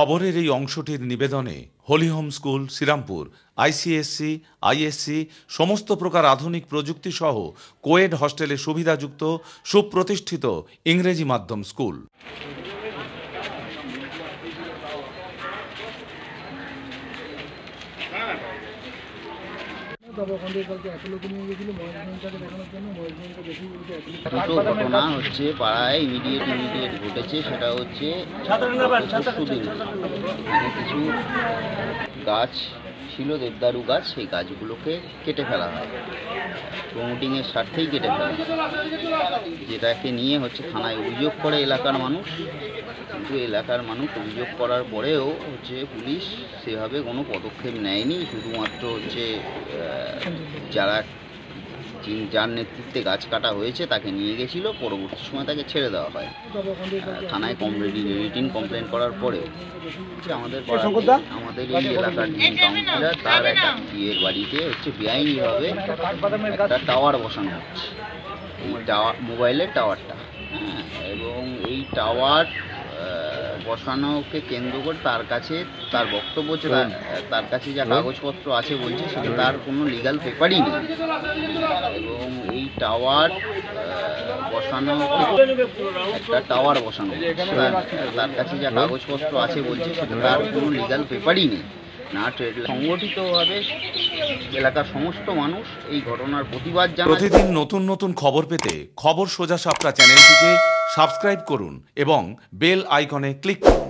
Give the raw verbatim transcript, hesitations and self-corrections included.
খবরের এই অংশটির নিবেদনে holy home school Serampore ICSC ISC সমস্ত প্রকার আধুনিক প্রযুক্তি সহ কোয়েড হস্টেলে সুবিধাযুক্ত সুপ্রতিষ্ঠিত ইংরেজি মাধ্যম স্কুল। দুটো ঘটনা হচ্ছে পাড়ায় ইমিডিয়েট ইমিডিয়েট ঘটেছে। সেটা হচ্ছে পরশুদিন এখানে কিছু গাছ ছিল, দেবদারু গাছ, সেই গাছগুলোকে কেটে ফেলা হয়, প্রমোটিংয়ের স্বার্থেই কেটে ফেলা হয়, যেটাকে নিয়ে হচ্ছে থানায় অভিযোগ করে এলাকার মানুষ। কিন্তু এলাকার মানুষ অভিযোগ করার পরেও হচ্ছে পুলিশ সেভাবে কোনো পদক্ষেপ নেয়নি। শুধুমাত্র হচ্ছে যারা যার নেতৃত্বে গাছ কাটা হয়েছে তাকে নিয়ে গেছিল, পরবর্তী সময় তাকে ছেড়ে দেওয়া হয়। থানায় কমপ্লেন রিটিন কমপ্লেন করার পরেও আমাদের আমাদের এই এলাকার যিনি কাউন্সিলর তার একটা বিয়ের বাড়িতে হচ্ছে বেআইনিভাবে একটা টাওয়ার বসানো হচ্ছে, এই টাওয়ার মোবাইলের টাওয়ারটা, হ্যাঁ, এবং এই টাওয়ার বসানোকে কেন্দ্র করে তার কাছে তার বক্তব্য হচ্ছে তার কাছে যা কাগজপত্র আছে বলছে সেটা তার কোনো লিগাল পেপারই নেই, এবং এই টাওয়ার বসানো একটা টাওয়ার বসানো তার কাছে যা কাগজপত্র আছে বলছে সেটা তার কোনো লিগাল পেপারই নেই না। ট্রেড সংগঠিতভাবে এলাকার সমস্ত মানুষ এই ঘটনার প্রতিবাদ জানায়। প্রতিদিন নতুন নতুন খবর পেতে খবর সোজা সাপটা চ্যানেলটিকে সাবস্ক্রাইব করুন এবং বেল আইকনে ক্লিক করুন।